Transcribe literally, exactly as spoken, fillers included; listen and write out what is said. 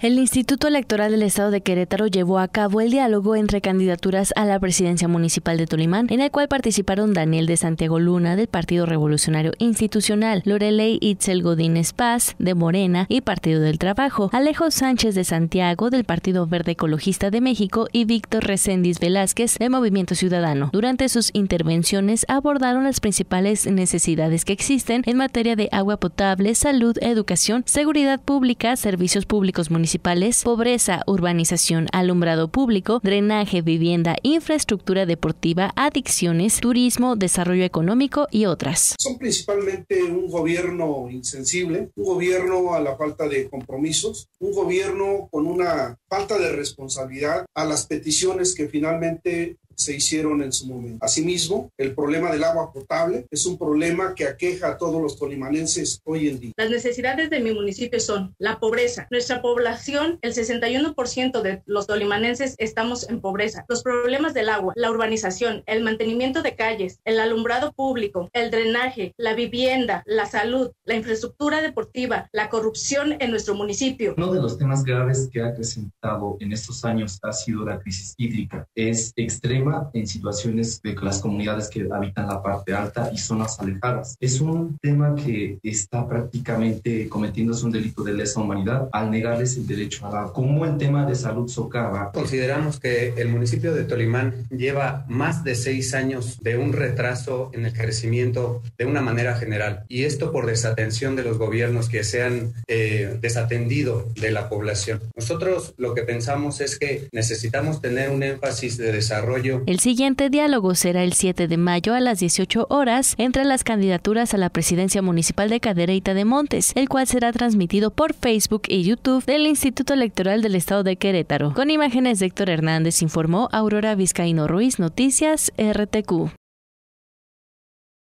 El Instituto Electoral del Estado de Querétaro llevó a cabo el diálogo entre candidaturas a la presidencia municipal de Tolimán, en el cual participaron Daniel de Santiago Luna, del Partido Revolucionario Institucional, Lorelei Itzel Godínez Paz, de Morena y Partido del Trabajo, Alejo Sánchez de Santiago, del Partido Verde Ecologista de México, y Víctor Reséndiz Velázquez, de Movimiento Ciudadano. Durante sus intervenciones abordaron las principales necesidades que existen en materia de agua potable, salud, educación, seguridad pública, servicios públicos municipales, pobreza, urbanización, alumbrado público, drenaje, vivienda, infraestructura deportiva, adicciones, turismo, desarrollo económico y otras. Son principalmente un gobierno insensible, un gobierno a la falta de compromisos, un gobierno con una falta de responsabilidad a las peticiones que finalmente se hicieron en su momento. Asimismo, el problema del agua potable es un problema que aqueja a todos los tolimanenses hoy en día. Las necesidades de mi municipio son la pobreza. Nuestra población, el sesenta y uno por ciento de los tolimanenses estamos en pobreza. Los problemas del agua, la urbanización, el mantenimiento de calles, el alumbrado público, el drenaje, la vivienda, la salud, la infraestructura deportiva, la corrupción en nuestro municipio. Uno de los temas graves que ha acrecentado en estos años ha sido la crisis hídrica. Es extrema en situaciones de las comunidades que habitan la parte alta y zonas alejadas. Es un tema que está prácticamente cometiéndose un delito de lesa humanidad al negarles el derecho al agua. Como el tema de salud socava. Consideramos que el municipio de Tolimán lleva más de seis años de un retraso en el crecimiento de una manera general, y esto por desatención de los gobiernos que se han eh, desatendido de la población. Nosotros lo que pensamos es que necesitamos tener un énfasis de desarrollo. El siguiente diálogo será el siete de mayo a las dieciocho horas entre las candidaturas a la presidencia municipal de Cadereyta de Montes, el cual será transmitido por Facebook y YouTube del Instituto Electoral del Estado de Querétaro. Con imágenes de Héctor Hernández, informó Aurora Vizcaíno Ruiz, Noticias R T Q.